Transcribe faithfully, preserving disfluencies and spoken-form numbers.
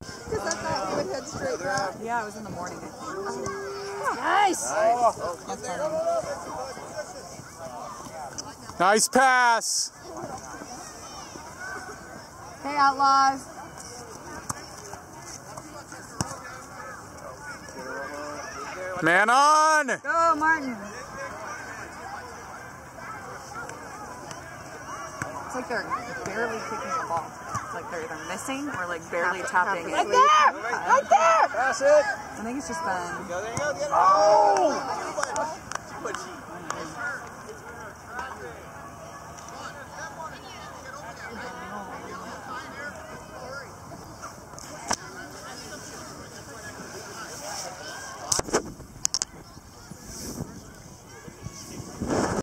Because I thought we would head straight back. Yeah, it was in the morning, I think. Oh. Nice! Nice. Nice pass! Hey, Outlaws. Man on! Go, Martin. It's like they're barely kicking the ball. It's like they're either missing or like barely tapping it. Right there! Right there! Pass it! I think it's just been... There you go, there you go, get it! Oh!